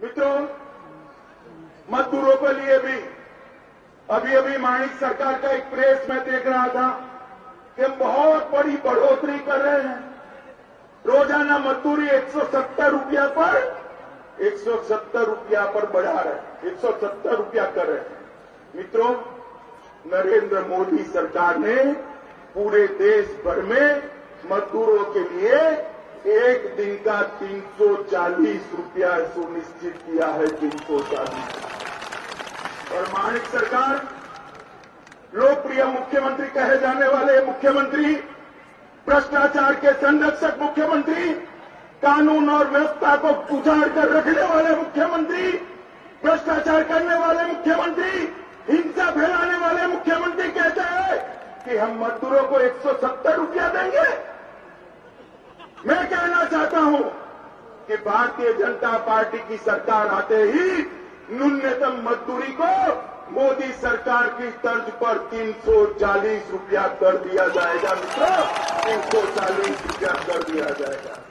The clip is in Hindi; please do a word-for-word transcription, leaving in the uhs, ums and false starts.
मित्रों, मजदूरों के लिए भी अभी अभी माणिक सरकार का एक प्रेस में देख रहा था कि बहुत बड़ी बढ़ोतरी कर रहे हैं। रोजाना मजदूरी एक सौ सत्तर रुपया पर एक सौ सत्तर रुपया पर बढ़ा रहे हैं, एक सौ सत्तर रुपया कर रहे हैं। मित्रों, नरेंद्र मोदी सरकार ने पूरे देश भर में मजदूरों के लिए एक दिन का तीन सौ चालीस रुपया सुनिश्चित किया है। तीन सौ चालीस और माणिक सरकार लोकप्रिय मुख्यमंत्री कहे जाने वाले मुख्यमंत्री, भ्रष्टाचार के संरक्षक मुख्यमंत्री, कानून और व्यवस्था को उजाड़ कर रखने वाले मुख्यमंत्री, भ्रष्टाचार करने वाले मुख्यमंत्री, हिंसा फैलाने वाले मुख्यमंत्री कहते हैं कि हम मजदूरों को एक सौ सत्तर रुपया देंगे। मैं कहना चाहता हूं कि भारतीय जनता पार्टी की सरकार आते ही न्यूनतम मजदूरी को मोदी सरकार की तर्ज पर तीन सौ चालीस रुपया कर दिया जाएगा। मित्रों, तीन सौ चालीस रुपया कर दिया जाएगा।